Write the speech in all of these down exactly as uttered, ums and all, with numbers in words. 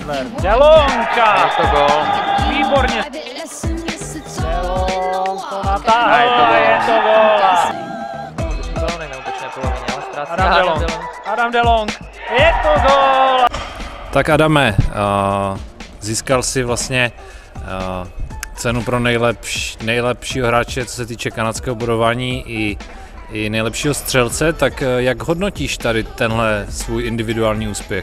Schindler, Delonka! Je to gól. Výborně! Delong to natáhl a je to gól! Balony na útočné polovině, ale ztrácí Adam Delong, Adam Delong, je to gól! Tak Adame, uh, získal si vlastně uh, cenu pro nejlepš, nejlepšího hráče, co se týče kanadského bodování i, i nejlepšího střelce, tak uh, jak hodnotíš tady tenhle svůj individuální úspěch?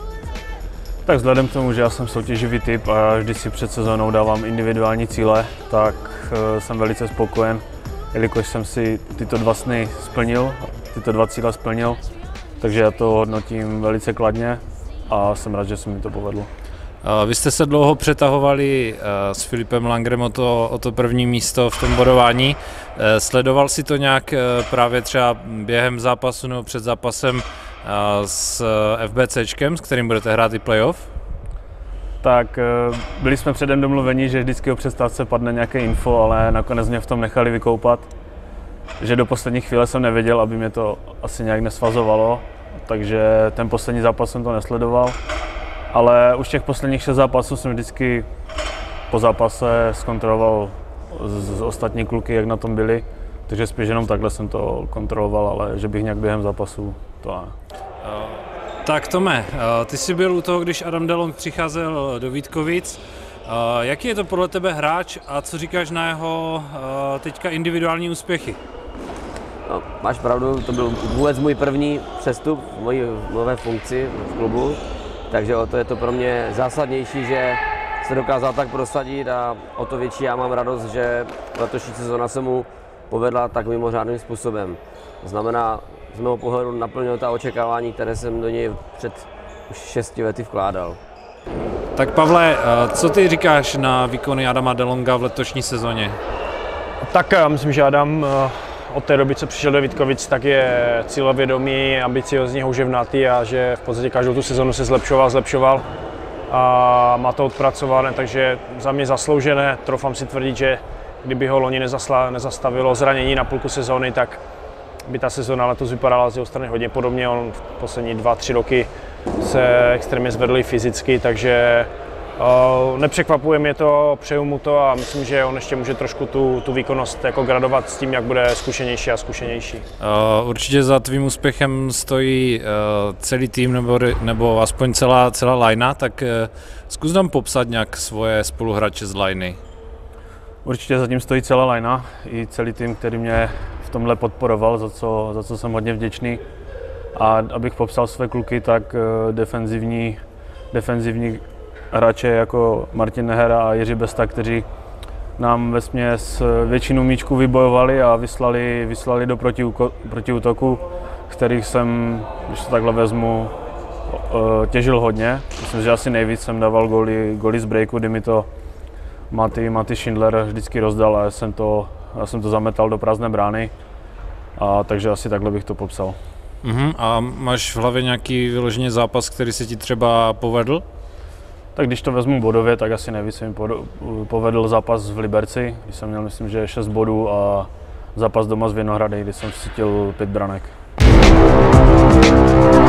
Tak vzhledem k tomu, že já jsem soutěživý typ a vždy si před sezónou dávám individuální cíle, tak uh, jsem velice spokojen, jelikož jsem si tyto dva sny splnil, tyto dva cíle splnil, takže já to hodnotím velice kladně a jsem rád, že se mi to povedlo. Vy jste se dlouho přetahovali s Filipem Langrem o to, o to první místo v tom bodování. Sledoval si to nějak právě třeba během zápasu nebo před zápasem s FBCčkem, s kterým budete hrát i playoff? Tak byli jsme předem domluveni, že vždycky o přestávce padne nějaké info, ale nakonec mě v tom nechali vykoupat. Že do poslední chvíle jsem nevěděl, aby mě to asi nějak nesvazovalo, takže ten poslední zápas jsem to nesledoval. Ale už těch posledních šest zápasů jsem vždycky po zápase zkontroloval z, z ostatní kluky, jak na tom byli. Takže spíš jenom takhle jsem to kontroloval, ale že bych nějak během zápasu to ne. Uh, tak Tome, uh, ty jsi byl u toho, když Adam Delong přicházel do Vítkovic. Uh, jaký je to podle tebe hráč a co říkáš na jeho uh, teďka individuální úspěchy? No, máš pravdu, to byl vůbec můj první přestup v mojí nové funkci v klubu. Takže o to je to pro mě zásadnější, že se dokázal tak prosadit a o to větší já mám radost, že letošní sezóna se mu povedla tak mimořádným způsobem. To znamená, z mého pohledu naplnil ta očekávání, které jsem do něj před už šesti lety vkládal. Tak Pavle, co ty říkáš na výkony Adama Delonga v letošní sezóně? Tak já myslím, že Adam od té doby, co přišel do Vítkovic, tak je cílevědomý, ambiciozní, houževnatý a že v podstatě každou tu sezonu se zlepšoval, zlepšoval a má to odpracované, takže za mě zasloužené. Troufám si tvrdit, že kdyby ho loni nezasla, nezastavilo zranění na půlku sezóny, tak by ta sezóna letos vypadala z jeho strany hodně podobně. On v poslední dva, tři roky se extrémně zvedl fyzicky, takže Uh, nepřekvapuje mě to, přeju mu to a myslím, že on ještě může trošku tu, tu výkonnost jako gradovat s tím, jak bude zkušenější a zkušenější. Uh, určitě za tvým úspěchem stojí uh, celý tým nebo, nebo aspoň celá, celá linea, tak uh, zkus nám popsat nějak svoje spoluhráče z liney. Určitě zatím stojí celá linea i celý tým, který mě v tomhle podporoval, za co, za co jsem hodně vděčný. A abych popsal své kluky, tak uh, defenzivní, defenzivní hráče jako Martin Nehera a Jiří Besta, kteří nám vesměs většinu míčků vybojovali a vyslali, vyslali do protiútoku, kterých jsem, když to takhle vezmu, těžil hodně. Myslím, že asi nejvíc jsem dával góly, góly z breaku, kdy mi to Maty, Maty Schindler vždycky rozdal a já jsem to, já jsem to zametal do prázdné brány. A takže asi takhle bych to popsal. Uh-huh. A máš v hlavě nějaký vyloženě zápas, který se ti třeba povedl? Tak když to vezmu bodově, tak asi nejvíc se mi povedl zápas v Liberci, kdy jsem měl, myslím, že šest bodů a zápas doma z Vinohrady, kdy jsem cítil pět branek.